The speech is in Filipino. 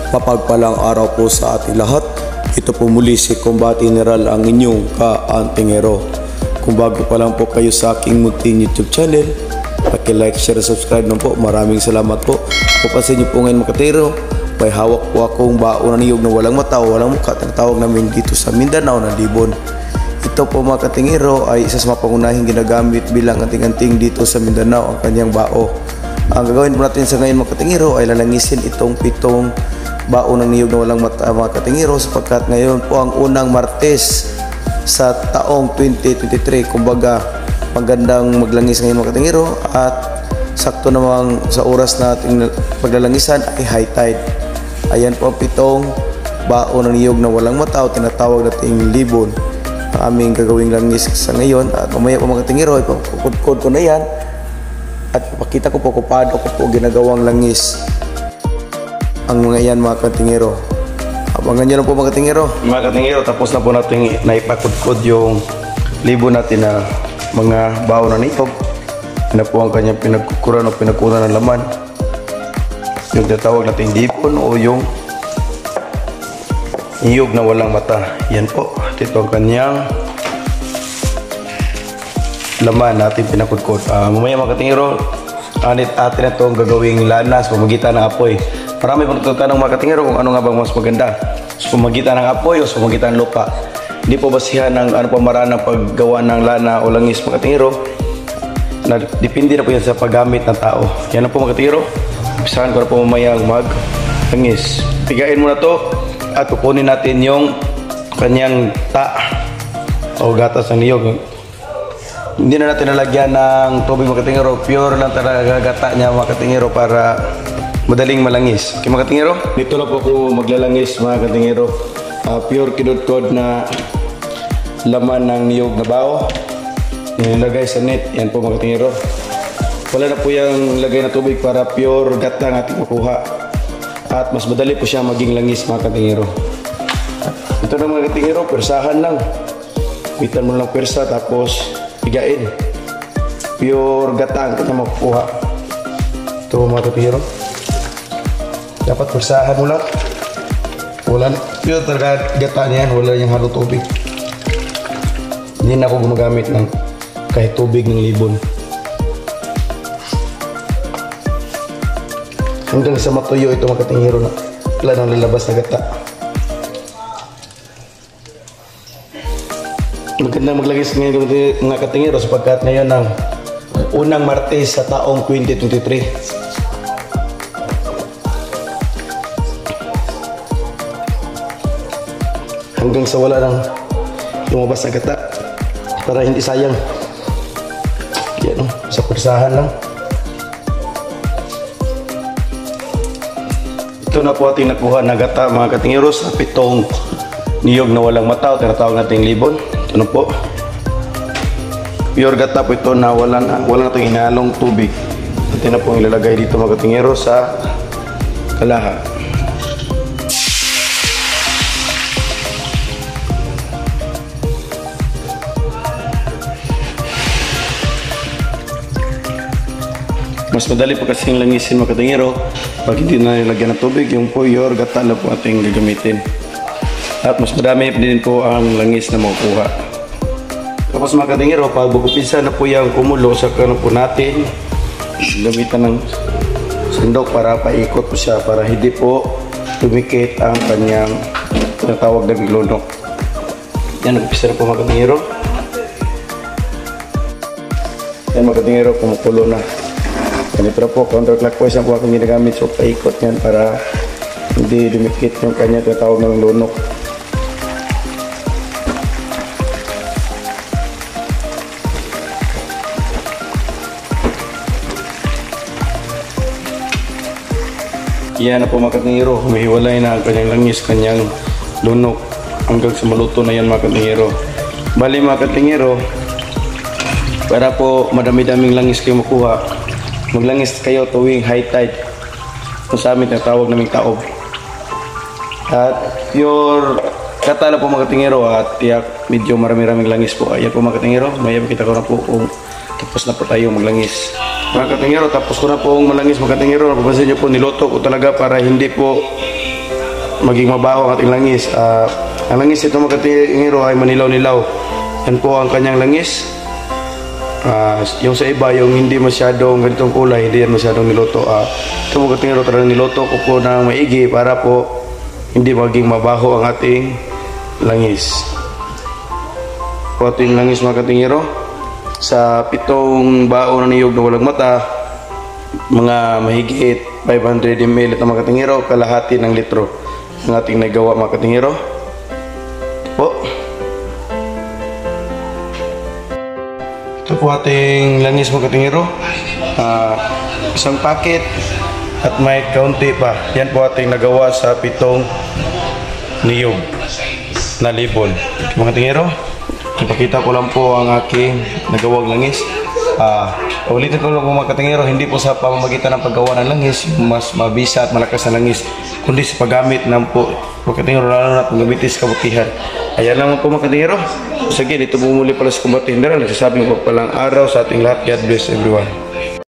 Mapagpalang araw po sa ating lahat. Ito po muli si Combat General ang inyong ka-antingero. Kung bago pa lang po kayo sa aking munting YouTube channel, paki-like, share, subscribe na po. Maraming salamat po. Pupansin niyo po ngayon mga katero, may hawak po akong baon na niyog na walang mata o walang mukha. Tinatawag namin dito sa Mindanao na libon. Ito po mga katingero ay isa sa mga pangunahing ginagamit bilang anting-anting dito sa Mindanao ang kanyang bao. Ang gagawin po natin sa ngayon mga katingero ay lalangisin itong 7 baon ng niyog na walang mata mga katingero, sapagkat ngayon po ang unang Martes sa taong 2023. Kumbaga magandang maglangis ngayon mga katingero, at sakto namang sa oras na ating paglalangisan ay high tide. Ayan po ang 7 baon ng niyog na walang mata o tinatawag nating libon ang aming gagawing langis sa ngayon. At mamaya po mga katingero ay pagkukod ko na yan at pakita ko po kung paano ko po ginagawang langis ang mga yan mga katingero. Abangan nyo lang po mga katingero. Mga katingero, tapos na po natin naipakudkod yung libon natin na mga baon na niyog. Ano po ang kanyang pinagkukuran o pinagkunan ng laman, yung tinatawag natin libon o yung niyog na walang mata. Yan po, ito ang kanyang laman natin pinakudkod. Mamaya mga katingero, atin na itong gagawing lanas pamagitan ng apoy. Marami pong nagtatanong mga katingero kung ano nga bang mas maganda, sa pamagitan ng apoy o sa pamagitan ng lupa. Hindi po basihan ng ano pamaraan ng paggawa ng lana o langis mga katingero. Depende na po yan sa paggamit ng tao. Yan na po mga katingero. Umpisahan ko na po mamayang mag-langis. Pigain mo na to at kukunin natin yung kanyang o gatas ng niyog. Hindi na natin nalagyan ng tubig mga katingero. Pure lang talaga gata niya mga katingero para madaling malangis. Okay mga katingero, dito na po ako maglalangis mga katingero. Pure kinudkod na laman ng niyog na bao nilagay sa net. Yan po mga katingero. Wala na po yung lagay na tubig para pure gata ang ating makuha. At mas madali po siya maging langis mga katingero. Ito na mga katingero, persahan lang. Bitan mo lang persa tapos pigain. Pure gata ang ating makukuha. Ito mga katingero. Dapat persahan mo lang. Wala, pure talaga gata niyan, wala yung halo tubig. Hindi na ako gumagamit ng kahit tubig ng libon. Hanggang sa matuyo ito mga katingero na wala nang lalabas na gata. Maganda maglagis ngayon mga katingero sapagkat ngayon ang unang Martes sa taong 2023. Hanggang sa wala nang lumabas na gata para hindi sayang. Yan, sa kursahan lang. Ito na po ating nakuha na gata mga katingero sa 7 niyog na walang mata o tinatawag nating libon. Ito na po. Pure gata po ito na wala na itong inhalong tubig. Ito na po ilalagay dito mga katingero sa kalaha. Mas madali po kasing langisin mga katingero pag hindi na nilagyan ng tubig. Yung pure gata na po ating gagamitin. At mas madami din po ang langis na makukuha. Tapos mga katingero, pag bugupisa na po yung kumulo, saka na po natin gamitan ng sandok para paikot po siya para hindi po tumikit ang kanyang tinatawag na biglunok. Yan, nagpisa na po mga katingero. Yan mga katingero, kumukulo na. Ganito na po, counterclockwise na po akong ginagamit. So, paikot yan para hindi dumikit yung kanya tinatawag ng lunok. Yan na po mga katingero, humihiwalay na ang kanyang langis, kanyang lunok hanggang sa maluto na yan mga katingero. Bali mga katingero, para po madami-daming langis kayo makuha, maglangis kayo tuwing high tide. Kung sa amin tinatawag naming taob. At pure gata na po mga katingero at tiyak medyo marami-raming langis po. Ayan po mga katingero, may kita ko na po kung tapos na po tayo maglangis. Mga katingero, tapos ko na pong malangis mga katingero. Napapansin nyo po, niloto ko talaga para hindi po maging mabaho ang ating langis. Ang langis ito mga katingero ay manilaw-nilaw. Yan po ang kanyang langis. Yung sa iba, yung hindi masyadong ganitong kulay, hindi yan masyadong niluto. Ito mga katingero, talagang niluto ko po ng maigi para po hindi maging mabaho ang ating langis. Po ating langis mga katingero. Sa 7 baon na niyog na walang mata, mga mahigit 500 ml at mga katingero, kalahati ng litro ang ating nagawa mga katingero. Po. Ito po ating langis mga katingero. Isang paket at may kaunti pa. Yan po ating nagawa sa 7 niyog na libon. Mga katingero, ipakita ko lang po ang aking nagawang langis. Ulitin ko lang po mga katingero, hindi po sa pamamagitan ng paggawa ng langis yung mas mabisa at malakas na langis, kundi sa paggamit ng po mga katingero, lalo na paggamit sa kabutihan. Ayan lang po mga katingero. Sige, dito po muli pala sa Kumbating Daral. Nagsasabing po palang araw sa ating lahat. God bless everyone.